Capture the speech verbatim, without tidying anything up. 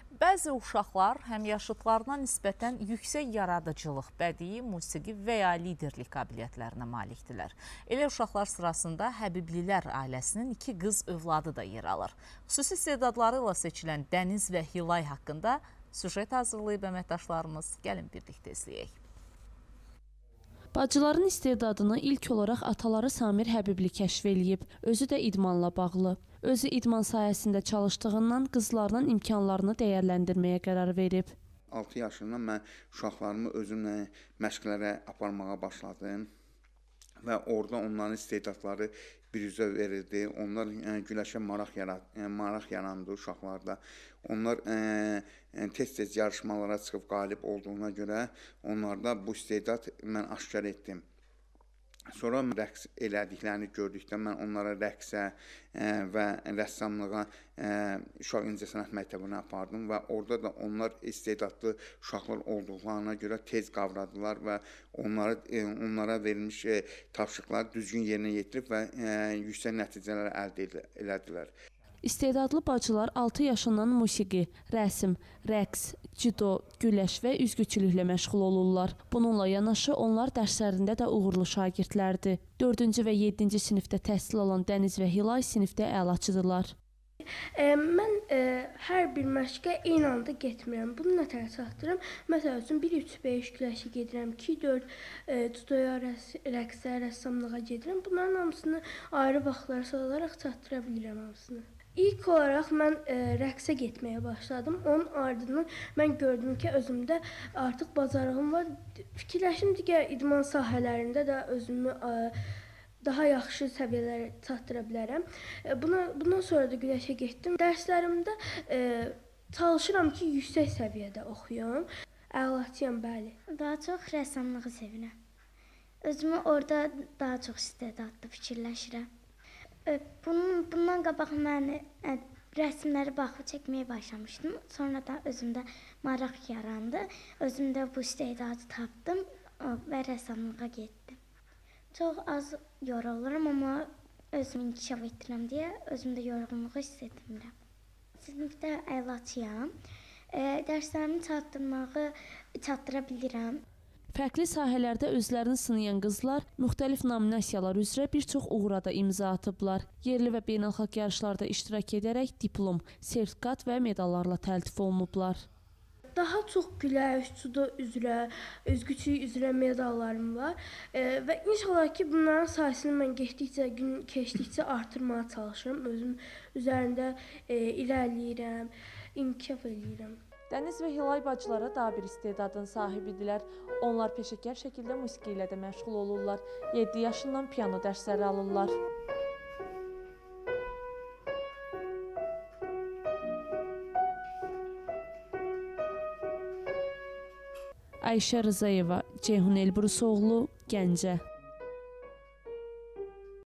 Bəzi uşaqlar həmyaşıdlarına nisbətən yüksək yaradıcılıq, bədii, musiqi və ya liderlik qabiliyyətlərinə malikdirlər. Elə uşaqlar sırasında Həbiblilər ailəsinin iki qız övladı da yer alır. Xüsusi istedadları ilə seçilən Dəniz və Hilay haqqında süjet hazırlayıb əməkdaşlarımız, gəlin birlikdə izləyək. Bacıların istedadını ilk olaraq ataları Samir Həbibli kəşf eləyib, özü də idmanla bağlı. Özü idman sayəsində çalışdığından qızlarının imkanlarını dəyərləndirməyə qərar verib. altı yaşından mən uşaqlarımı özümlə məşqlərə aparmağa başladım və orada onların istedadları bir üzə verildi. Onlar yəni, güləşə maraq, yarat, yəni, maraq yarandı uşaqlarda. Onlar tez-tez yarışmalara çıxıb qalib olduğuna görə onlarda bu istedad mən aşkar etdim. Sonra rəqs elədiklərini gördükdə mən onlara rəqsə ə, və rəssamlığa ə, uşaq incəsənət məktəbinə apardım və orada da onlar istedadlı uşaqlar olduqlarına görə tez qavradılar və onları, ə, onlara verilmiş ə, tapşırıqları düzgün yerinə yetirib və ə, yüksək nəticələr əldə elədilər. İstedadlı bacılar altı yaşından musiqi, rəsm, rəqs, cido, güləş və üzgüçülüklə məşğul olurlar. Bununla yanaşı onlar dərslərində də uğurlu şagirdlərdir. dördüncü və yeddinci sinifdə təhsil alan Dəniz və Hilay sinifdə əlaçıdırlar. E, mən e, hər bir məşqə eyni anda getmirəm. Bunu nə tər çatdırıram? Məsəl üçün bir üç beş güləşə gedirəm, iki dörd e, tutoya, rəs rəqsə, rəssamlığa gedirəm. Bunların hamısını ayrı vaxtlara salaraq çatdıra bilirəm hamısını. İlk olaraq mən e, rəqsə getməyə başladım. Onun ardından mən gördüm ki, özümdə artıq bacarığım var. Fikirləşdim digər idman sahələrində də özümü e, daha yaxşı səviyyələrə çatdıra bilərəm. E, buna, bundan sonra da güləşə getdim. Dərslərimdə e, çalışıram ki, yüksək səviyyədə oxuyum. Əlaçıyam, bəli. Daha çox rəssamlığı sevirəm. Özümü orada daha çox istedadlı fikirləşirəm. Bunun, bundan qabaq mən ə, rəsmləri baxıb çəkməyə başlamışdım. Sonra da özümdə maraq yarandı. Özümdə bu istedadı tapdım və rəssamlığa getdim. Çox az yoruluram, amma özümü inkişaf etdirəm deyə özümdə yorğunluğu hiss etmirəm. Sinifdə əlaçıyam. E, dərslərimi çatdırmağı çatdıra bilirəm. Fərqli sahələrdə özlərini sınayan qızlar müxtəlif nominasiyalar üzrə bir çox uğura da imza atıblar. Yerli və beynəlxalq yarışlarda iştirak edərək diplom, sertifikat və medallarla təltif olunublar. Daha çox güləş, judo üzrə, üzgüçülük üzrə medallarım var e, və inşallah ki, bunların sayəsini mən getdikcə, gün keçdikcə artırmağa çalışıram. Özüm üzərində e, irəliləyirəm, inkişaf eləyirəm. Dəniz və Hilay bacılara daha bir istedadın sahibidirlər. Onlar peşəkar şəkildə musiqi ilə də məşğul olurlar. yeddi yaşından piano dərsləri alırlar. Ayşə Rızayeva, Ceyhun Elbrusoğlu, Gəncə.